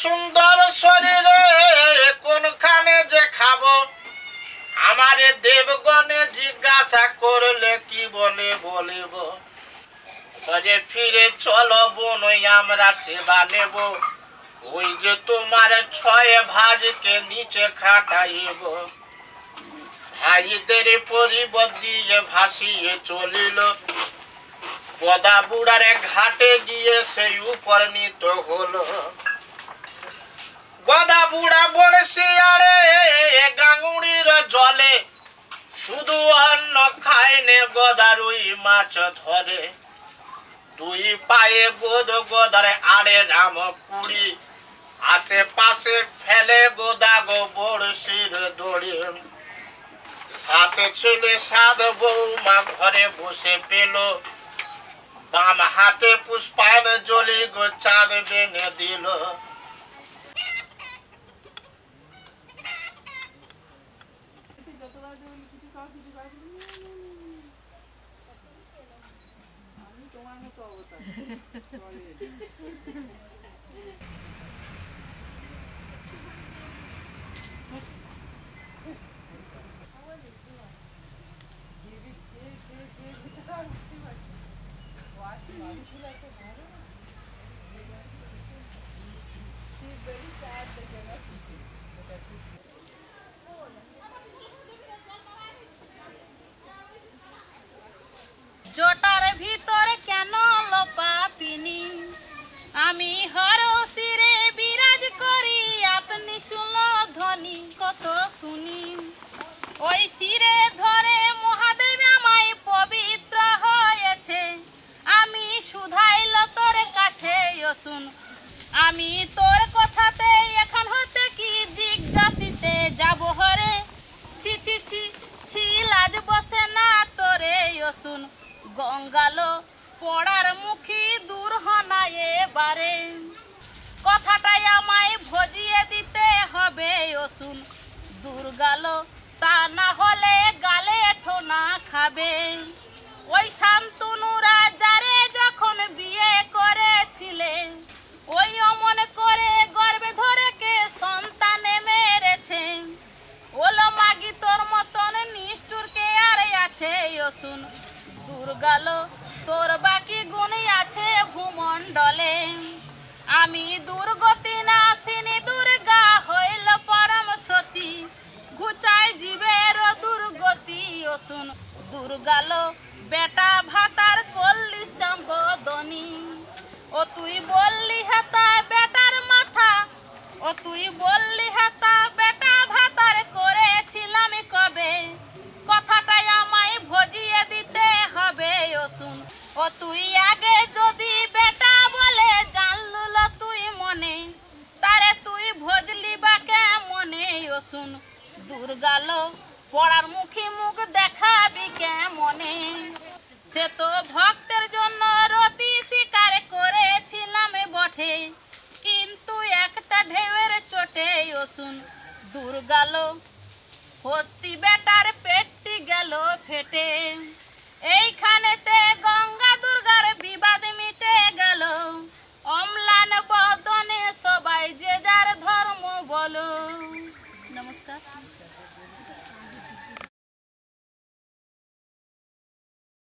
সুন্দর শরীরে কোনখানে যে খাবো আমারে দেবগণে জিজ্ঞাসা করলে কি বলে বলিব সরে ফিরে চলো বোনই আমরা সেবা নেব ওই যে তোমার ছয় ভাজকে নিচে খাটাইব ভাইদের পরিবর দিয়ে ভাসিয়ে চলিল পদা বুড়ারে ঘাটে গিয়ে সেই উপর নিত হলো গদা বুড়া বড়শিয়ারে গাঙ্গুড়ির জলে শুধু অন্ন খায় নে গদা রুই মাছ ধরে দুই পায়ে গোদ গোদারে আড়ে রাম পুরি আশেপাশে ফেলে গোদা গো বড়শির দড়ি সাথে ছেলে সাত বৌমা ঘরে বসে পেল বাম হাতে পুষ্পায়ন জলি গো চাঁদ বেনে দিল জটার ভিতরে কেন লোপাপিনি আমি হরশিরে বিরাজ করি আপনি শুনো ধ্বনি কত শুনি ওই শিরে ধরে মহাদেব আমায় পবিত্র হয়েছে আমি শুধাইল তোর কাছে শুন আমি তোর কথাতে এখন হতে কি জিজ্ঞাসিতে যাব হরে ছি ছি ছি ছি লাজ বসে না তোরে শুন গঙ্গালো পড়ার মুখী দূর হনা এবারে কথাটাই আমায় ভজিয়ে দিতে হবে শুন দুর্গালো তা না হলে গালে ঠোনা খাবে ওই শান্তনুরা যারে যখন বিয়ে করেছিলে ওই অমন করে গর্বে ধরে কে সন্তানে মেরেছে ওলো মাগি তোর মতন নিষ্ঠুর কে আর আছে শুন দুর্গালো তোর বাকি গুণই আছে ভূমণ্ডলে আমি দুর্গতি নাসিনী দুর্গা হইল পরম সতী ঘুচাই জীবের দুর্গতি শুন দুর্গালো বেটা ভাতার করলি চাম্বদনি ও তুই বললি হেতা বেটার মাথা ও তুই বললি হেতা বেটা ভাতার করেছিলাম কবে কথাটাই আমায় ভজিয়ে দিতে হবে শুন ও তুই আগে যদি বেটা বলে জানলুল তুই মনে তারে তুই ভজলি বাকে মনে শুন দুর্গালো পড়ার মুখী মুখ দেখাবি কে মনে সে তো ভক্তের জন্য রতি শিকার করেছিলাম বটে কিন্তু একটা ঢেউয়ের চোটে শুন দুর্গালো হস্তি বেটার পেটটি গেল ফেটে এইখানেতে